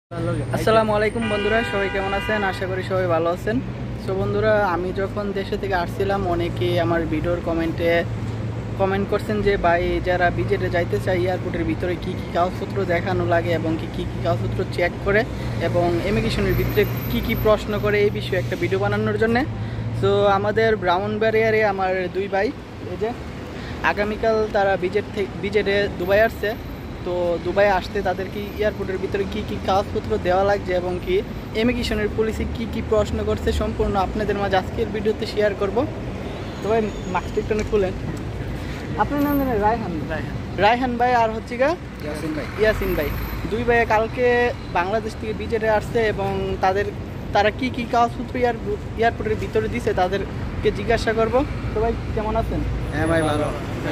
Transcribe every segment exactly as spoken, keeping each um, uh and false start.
আসসালামু আলাইকুম বন্ধুরা, সবাই কেমন আছেন? আশা করি সবাই ভালো আছেন। সো বন্ধুরা, আমি যখন দেশে থেকে আসছিলাম অনেকে আমার ভিডিওর কমেন্টে কমেন্ট করছেন যে ভাই, যারা বিজেটে যাইতে চায় এয়ারপোর্টের ভিতরে কি কি কাগজপত্র দেখানো লাগে এবং কি কি কি কাগজপত্র চেক করে এবং ইমিগ্রেশনের ভিতরে কি কি প্রশ্ন করে, এই বিষয়ে একটা ভিডিও বানানোর জন্য। সো আমাদের ব্রাউনবাড়িয়ারে আমার দুই ভাই, এই যে আগামীকাল তারা বিজেট থেকে বিজেটে দুবাই আসছে। তো দুবাই আসতে তাদের কি এয়ারপোর্টের ভিতরে কি কি কাগজপত্র দেওয়া লাগছে এবং কি ইমিগ্রেশনের পলিসি কি কি প্রশ্ন করছে সম্পূর্ণ আপনাদের মাঝে আজকের ভিডিওতে শেয়ার করব। তো ভাই মাস্কটা একটু খুলেন। আপনার নাম জানেন? রায়হান রায়হান ভাই আর হচ্ছে গা ইয়াসিন ভাই ইয়াসিন ভাই দুই ভাই কালকে বাংলাদেশ থেকে বিজেটে আসছে এবং তাদের তারা কি কি কাগজপত্র এয়ারপোর্টের ভিতরে দিছে তাদেরকে জিজ্ঞাসা করব। তো ভাই কেমন আছেন? হ্যাঁ ভাই, ভালো।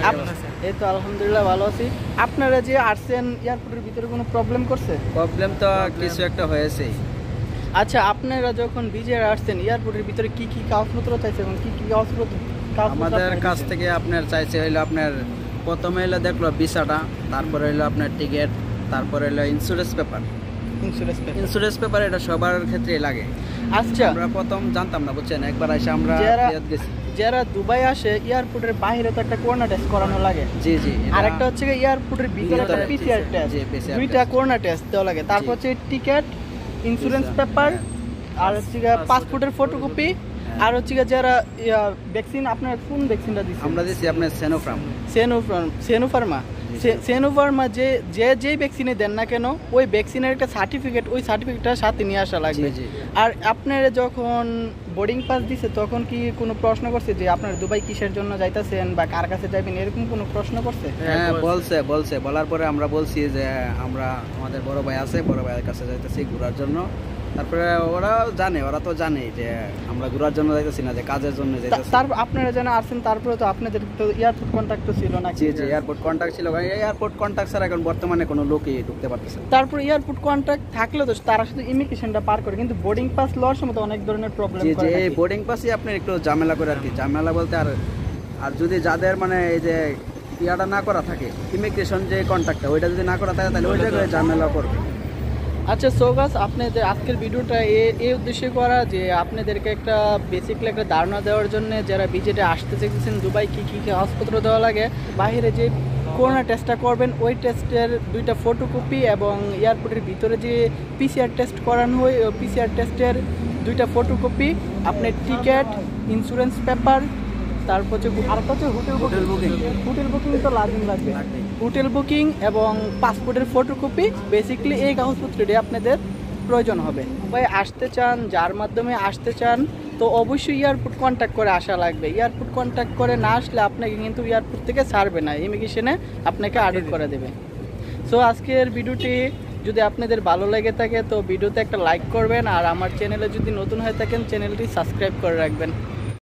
এই তো আলহামদুলিল্লাহ ভালো আছি। আপনারা যে আসছেন এয়ারপোর্টের ভিতরে কোনো প্রবলেম করছে? প্রবলেম তো কিছু একটা হয়েছে। আচ্ছা, আপনারা যখন বিজেপি আসছেন এয়ারপোর্টের ভিতরে কি কি কাগজপত্র চাইছে এবং কি কি কাগজপত্র আমাদের কাছ থেকে আপনার চাইছে হইলো আপনার প্রথমে হইলো দেখলো ভিসাটা, তারপরে হইলো আপনার টিকিট, তারপরে হইলো insurance paper. Insurance paper insurance paper এটা সবার ক্ষেত্রেই লাগে। আচ্ছা, আমরা প্রথম জানতাম না, বুঝছেন, একবার এসে আমরা যারা রিয়াদ গেছি। যারা দুবাই আসে এয়ারপোর্টের বাইরে তো একটা করোনা টেস্ট করানো লাগে। জি জি। আর একটা হচ্ছে এয়ারপোর্টের ভিতরে একটা পিসিআর টেস্ট, দুইটা করোনা টেস্ট দেওয়া লাগে। তারপর হচ্ছে টিকিট, ইন্স্যুরেন্স পেপার, আর হচ্ছে পাসপোর্টের ফটোকপি, আর হচ্ছে যারা ভ্যাকসিন, আপনার কোন ভ্যাকসিনটা দিচ্ছেন? আমরা দিচ্ছি আপনার সেনোফার্ম। সেনোফার্ম সেনোফার্মা সেনোফার্মা যে যে যেই ভ্যাকসিনে দেন না কেন ওই ভ্যাকসিনের একটা সার্টিফিকেট, ওই সার্টিফিকেটটা সাথে নিয়ে আসা লাগবে। আর আপনারা যখন বোর্ডিং পাস দিছে তখন কি কোনো প্রশ্ন করছে যে আপনার দুবাই কিসের জন্য যাইতেছেন বা কার কাছে যাবেন, এরকম কোনো প্রশ্ন করছে? হ্যাঁ বলছে বলছে বলার পরে আমরা বলছি যে আমরা আমাদের বড় ভাই আছে, বড় ভাইয়ের কাছে যাইতেছি ঘোরার জন্য। তারপরে ওরা জানে, ওরা তো জানে যে আমরা ঘোরার জন্য যাইতেছি না, যে কাজের জন্য যাইতেছি। তারপর আপনারা যেন আসছেন, তারপরে তো আপনাদের তো এয়ারপোর্ট কন্ট্যাক্ট ছিল না? জি জি, এয়ারপোর্ট কন্ট্যাক্ট ছিল। এয়ারপোর্ট কন্ট্যাক্ট ছাড়া এখন বর্তমানে কোনো লোকই ঢুকতে পারতেছে না। তারপর এয়ারপোর্ট কন্ট্যাক্ট থাকলে তো তারা শুধু ইমিগ্রেশনটা পার করে, কিন্তু বোর্ডিং পাস লওয়ার সময় তো অনেক ধরনের প্রবলেম জি করে। জি, এই বোর্ডিং পাসই আপনি একটু ঝামেলা করে আর কি। ঝামেলা বলতে আর আর যদি যাদের মানে এই যে ইয়াটা না করা থাকে, ইমিগ্রেশন যে কন্ট্যাক্টটা ওইটা যদি না করা থাকে তাহলে ওই জায়গায় ঝামেলা করবে। আচ্ছা সোগাস, আপনাদের আজকের ভিডিওটা এই উদ্দেশ্যে করা যে আপনাদেরকে একটা বেসিকলি একটা ধারণা দেওয়ার জন্য, যারা বিজেটে আসতে চাইছেন দুবাই কী কী কাগজপত্র দেওয়া লাগে, বাইরে যে করোনা টেস্টটা করবেন ওই টেস্টের দুইটা ফটোকপি এবং এয়ারপোর্টের ভিতরে যে পিসিআর টেস্ট করানো হয় ওই পিসিআর টেস্টের দুইটা ফটোকপি, আপনার টিকিট, ইন্স্যুরেন্স পেপার, তারপর হচ্ছে আরেকটা হচ্ছে hotel hotel booking hotel booking তো লাজিম লাগবে। হোটেল বুকিং এবং পাসপোর্টের ফটোকপি, বেসিক্যালি এই কাগজপত্রটি আপনাদের প্রয়োজন হবে। ভাই আসতে চান, যার মাধ্যমে আসতে চান, তো অবশ্যই এয়ারপোর্ট কন্ট্যাক্ট করে আসা লাগবে। এয়ারপোর্ট কন্ট্যাক্ট করে না আসলে আপনাকে কিন্তু এয়ারপোর্ট থেকে ছাড়বে না, ইমিগ্রেশনে আপনাকে আটক করে দেবে। সো আজকের ভিডিওটি যদি আপনাদের ভালো লেগে থাকে তো ভিডিওতে একটা লাইক করবেন, আর আমার চ্যানেলে যদি নতুন হয়ে থাকেন চ্যানেলটি সাবস্ক্রাইব করে রাখবেন।